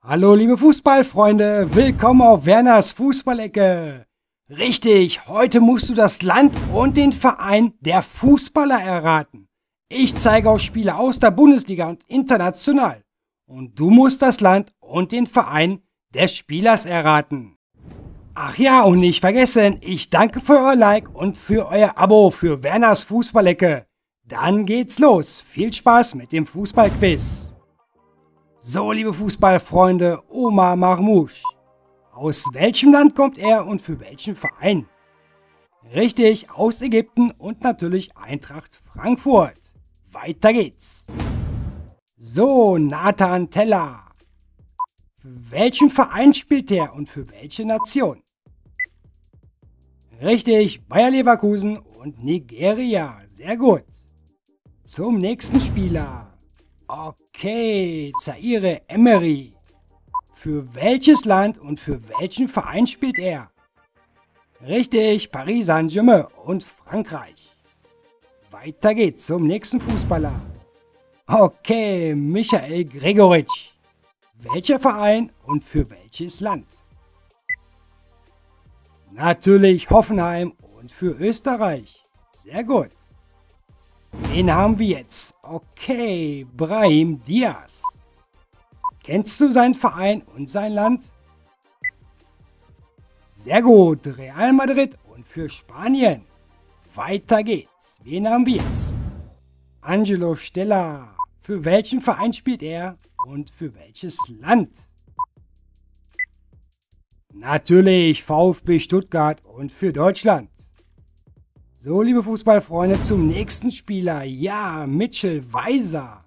Hallo liebe Fußballfreunde, willkommen auf Werners Fußballecke. Richtig, heute musst du das Land und den Verein der Fußballer erraten. Ich zeige auch Spiele aus der Bundesliga und international. Und du musst das Land und den Verein des Spielers erraten. Ach ja, und nicht vergessen, ich danke für euer Like und für euer Abo für Werners Fußballecke. Dann geht's los. Viel Spaß mit dem Fußballquiz. So, liebe Fußballfreunde, Omar Marmoush. Aus welchem Land kommt er und für welchen Verein? Richtig, aus Ägypten und natürlich Eintracht Frankfurt. Weiter geht's. So, Nathan Tella. Für welchen Verein spielt er und für welche Nation? Richtig, Bayer Leverkusen und Nigeria. Sehr gut. Zum nächsten Spieler. Okay, Zaire Emery. Für welches Land und für welchen Verein spielt er? Richtig, Paris Saint-Germain und Frankreich. Weiter geht's zum nächsten Fußballer. Okay, Michael Gregoritsch. Welcher Verein und für welches Land? Natürlich Hoffenheim und für Österreich. Sehr gut. Wen haben wir jetzt? Okay, Brahim Diaz. Kennst du seinen Verein und sein Land? Sehr gut, Real Madrid und für Spanien. Weiter geht's. Wen haben wir jetzt? Angelo Stella. Für welchen Verein spielt er und für welches Land? Natürlich VfB Stuttgart und für Deutschland. So, liebe Fußballfreunde, zum nächsten Spieler. Ja, Mitchell Weiser.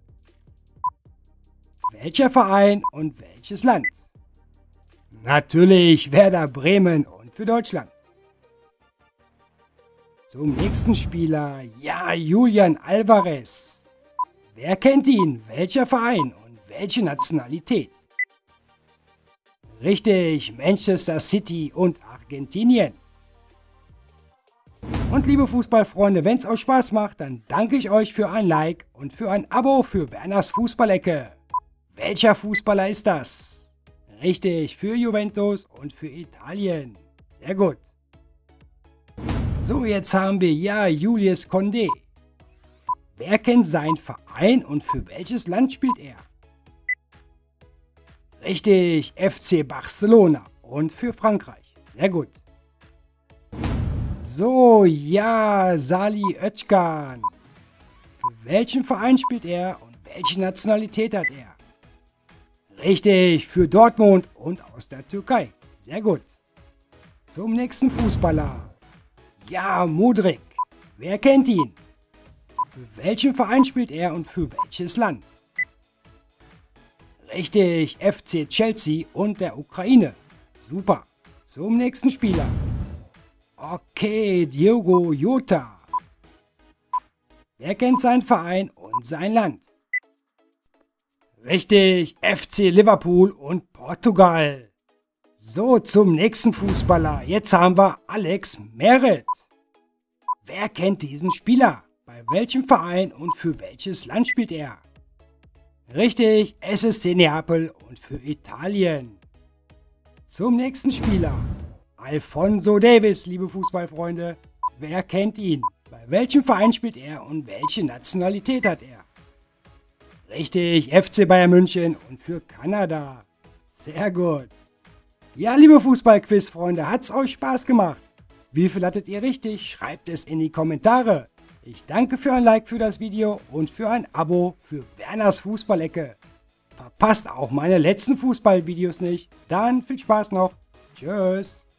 Welcher Verein und welches Land? Natürlich Werder Bremen und für Deutschland. Zum nächsten Spieler. Ja, Julian Alvarez. Wer kennt ihn? Welcher Verein und welche Nationalität? Richtig, Manchester City und Argentinien. Und liebe Fußballfreunde, wenn es euch Spaß macht, dann danke ich euch für ein Like und für ein Abo für Werners Fußballecke. Welcher Fußballer ist das? Richtig, für Juventus und für Italien. Sehr gut. So, jetzt haben wir ja Julius Condé. Wer kennt seinen Verein und für welches Land spielt er? Richtig, FC Barcelona und für Frankreich. Sehr gut. So, ja, Salih Özcan. Für welchen Verein spielt er und welche Nationalität hat er? Richtig, für Dortmund und aus der Türkei. Sehr gut. Zum nächsten Fußballer. Ja, Mudryk. Wer kennt ihn? Für welchen Verein spielt er und für welches Land? Richtig, FC Chelsea und der Ukraine. Super. Zum nächsten Spieler. Okay, Diogo Jota. Wer kennt seinen Verein und sein Land? Richtig, FC Liverpool und Portugal. So, zum nächsten Fußballer. Jetzt haben wir Alex Meret. Wer kennt diesen Spieler? Bei welchem Verein und für welches Land spielt er? Richtig, SSC Neapel und für Italien. Zum nächsten Spieler. Alphonso Davies, liebe Fußballfreunde. Wer kennt ihn? Bei welchem Verein spielt er und welche Nationalität hat er? Richtig, FC Bayern München und für Kanada. Sehr gut. Ja, liebe Fußballquiz-Freunde, hat's euch Spaß gemacht? Wie viel hattet ihr richtig? Schreibt es in die Kommentare. Ich danke für ein Like für das Video und für ein Abo für Werners Fußballecke. Verpasst auch meine letzten Fußballvideos nicht. Dann viel Spaß noch. Tschüss.